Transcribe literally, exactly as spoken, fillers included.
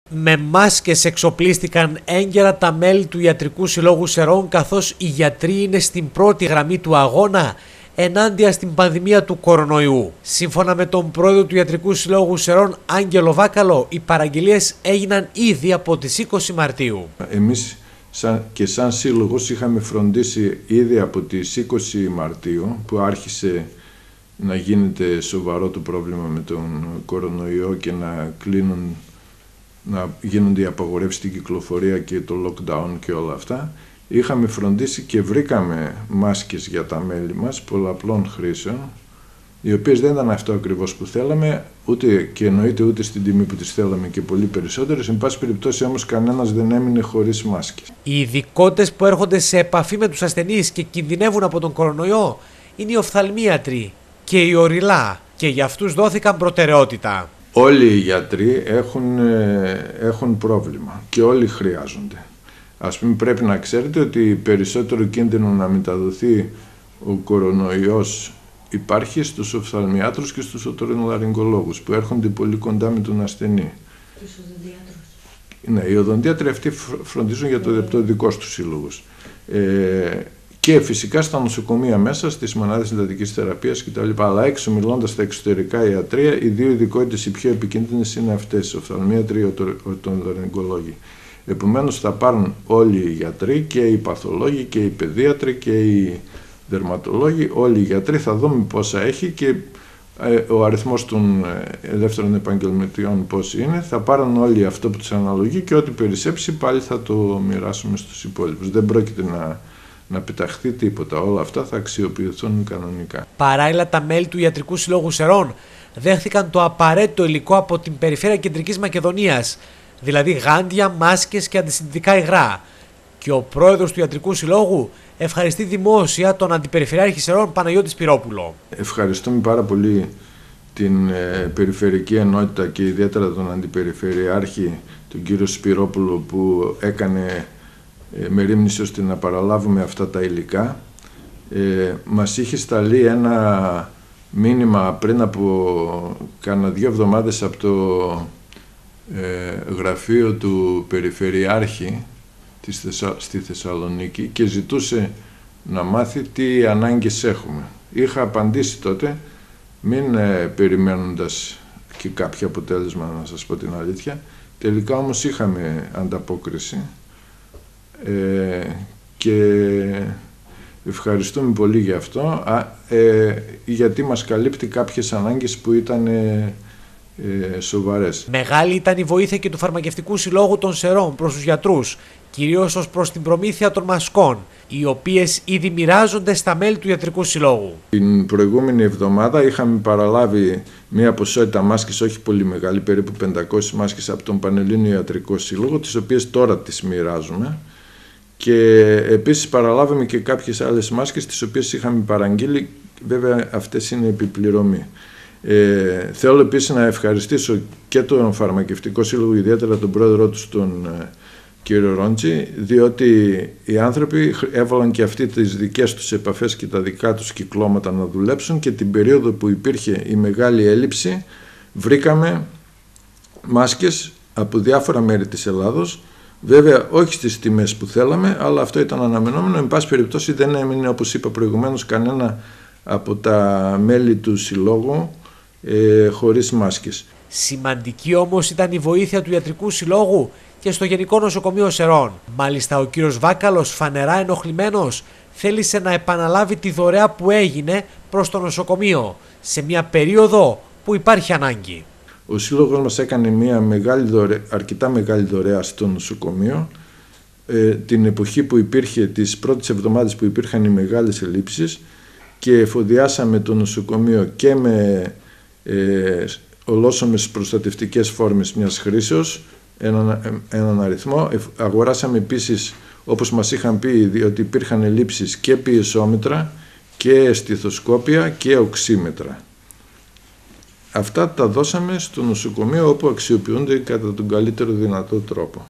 Με μάσκες εξοπλίστηκαν έγκαιρα τα μέλη του Ιατρικού Συλλόγου Σερών, καθώς οι γιατροί είναι στην πρώτη γραμμή του αγώνα ενάντια στην πανδημία του κορονοϊού. Σύμφωνα με τον πρόεδρο του Ιατρικού Συλλόγου Σερών, Άγγελο Βάκαλο, οι παραγγελίες έγιναν ήδη από τις είκοσι Μαρτίου. Εμείς σαν, και σαν σύλλογος είχαμε φροντίσει ήδη από τις είκοσι Μαρτίου, που άρχισε να γίνεται σοβαρό το πρόβλημα με τον κορονοϊό και να κλείνουν, να γίνονται οι απαγορεύσεις στην κυκλοφορία και το lockdown και όλα αυτά. Είχαμε φροντίσει και βρήκαμε μάσκες για τα μέλη μας πολλαπλών χρήσεων, οι οποίες δεν ήταν αυτό ακριβώς που θέλαμε, ούτε και εννοείται ούτε στην τιμή που τις θέλαμε και πολύ περισσότερες. Εν πάση περιπτώσει όμως κανένας δεν έμεινε χωρίς μάσκες. Οι ειδικότες που έρχονται σε επαφή με τους ασθενείς και κινδυνεύουν από τον κορονοϊό είναι οι οφθαλμίατροι και οι οριλά, και για αυτούς δόθηκαν προτεραιότητα. Όλοι οι γιατροί έχουν, έχουν πρόβλημα και όλοι χρειάζονται. Ας πούμε, πρέπει να ξέρετε ότι περισσότερο κίνδυνο να μεταδοθεί ο κορονοϊός υπάρχει στους οφθαλμιάτρους και στους οτορινολαρυγγολόγους, που έρχονται πολύ κοντά με τον ασθενή. Τους οδοντίατρους. Ναι, οι οδοντίατροι αυτοί φροντίζουν για το, το δικό τους σύλλογους. Ε, και φυσικά στα νοσοκομεία μέσα, στις μονάδες εντατικής θεραπείας κτλ. Αλλά έξω, μιλώντας στα εξωτερικά ιατρία, οι δύο ειδικότητες οι πιο επικίνδυνες είναι αυτές, οι οφθαλμίατροι και οι οτορινολαρυγγολόγοι. Επομένως θα πάρουν όλοι οι γιατροί, και οι παθολόγοι και οι παιδίατροι και οι δερματολόγοι, όλοι οι γιατροί. Θα δούμε πόσα έχει και ε, ο αριθμός των ελεύθερων επαγγελματιών πώς είναι. Θα πάρουν όλοι αυτό που τους αναλογεί και ό,τι περισσέψει πάλι θα το μοιράσουμε στους υπόλοιπους. Δεν πρόκειται να, να πεταχθεί τίποτα. Όλα αυτά θα αξιοποιηθούν κανονικά. Παράλληλα, τα μέλη του Ιατρικού Συλλόγου Σερών δέχθηκαν το απαραίτητο υλικό από την Περιφέρεια Κεντρικής Μακεδονίας, δηλαδή γάντια, μάσκες και αντισυντητικά υγρά. Και ο πρόεδρος του Ιατρικού Συλλόγου ευχαριστεί δημόσια τον Αντιπεριφερειάρχη Σερών, Παναγιώτη Σπυρόπουλο. Ευχαριστούμε πάρα πολύ την ε, Περιφερειακή Ενότητα και ιδιαίτερα τον Αντιπεριφερειάρχη, τον κύριο Σπυρόπουλο, που έκανε ε, μερίμνηση ώστε να παραλάβουμε αυτά τα υλικά. Ε, μας είχε σταλεί ένα μήνυμα πριν από κάνα δύο εβδομάδες από το Ε, γραφείο του Περιφερειάρχη της Θεσσα... στη Θεσσαλονίκη και ζητούσε να μάθει τι ανάγκες έχουμε. Είχα απαντήσει τότε, μην ε, περιμένοντας και κάποιο αποτέλεσμα, να σας πω την αλήθεια. Τελικά όμως είχαμε ανταπόκριση ε, και ευχαριστούμε πολύ για αυτό, α, ε, γιατί μας καλύπτει κάποιες ανάγκες που ήταν ε, Ε, σοβαρές. Μεγάλη ήταν η βοήθεια και του Φαρμακευτικού Συλλόγου των Σερών προς τους γιατρούς, κυρίως ως προς την προμήθεια των μασκών, οι οποίες ήδη μοιράζονται στα μέλη του Ιατρικού Συλλόγου. Την προηγούμενη εβδομάδα είχαμε παραλάβει μία ποσότητα μάσκες, όχι πολύ μεγάλη, περίπου πεντακόσιες μάσκες από τον Πανελλήνιο Ιατρικό Σύλλογο, τις οποίες τώρα τις μοιράζουμε. Και επίσης παραλάβαμε και κάποιες άλλες μάσκες, τις οποίες είχαμε παραγγείλει, βέβαια αυτές είναι επιπληρωμή. Ε, θέλω επίσης να ευχαριστήσω και τον Φαρμακευτικό Σύλλογο, ιδιαίτερα τον πρόεδρό του, τον ε, κύριο Ρόντζη, διότι οι άνθρωποι έβαλαν και αυτοί τις δικές τους επαφές και τα δικά τους κυκλώματα να δουλέψουν, και την περίοδο που υπήρχε η μεγάλη έλλειψη βρήκαμε μάσκες από διάφορα μέρη της Ελλάδος, βέβαια όχι στις τιμές που θέλαμε, αλλά αυτό ήταν αναμενόμενο. Εν πάση περιπτώσει δεν έμεινε, όπως είπα προηγουμένως, κανένα από τα μέλη του Συλλόγου Ε, χωρίς μάσκες. Σημαντική όμως ήταν η βοήθεια του Ιατρικού Συλλόγου και στο Γενικό Νοσοκομείο Σερών. Μάλιστα, ο κύριος Βάκαλος, φανερά ενοχλημένος, θέλησε να επαναλάβει τη δωρεά που έγινε προς το νοσοκομείο σε μια περίοδο που υπάρχει ανάγκη. Ο Σύλλογος μας έκανε μια μεγάλη δωρεά, αρκετά μεγάλη δωρεά στο νοσοκομείο, ε, την εποχή που υπήρχε, τις πρώτες εβδομάδες που υπήρχαν οι μεγάλες ελλείψεις, και εφοδιάσαμε το νοσοκομείο και με Ε, ολόσωμες προστατευτικές φόρμες μιας χρήσεως, έναν, έναν αριθμό. Αγοράσαμε επίσης, όπως μας είχαν πει, διότι υπήρχαν ελλείψεις, και πιεσόμετρα και στιθοσκόπια και οξύμετρα. Αυτά τα δώσαμε στο νοσοκομείο, όπου αξιοποιούνται κατά τον καλύτερο δυνατό τρόπο.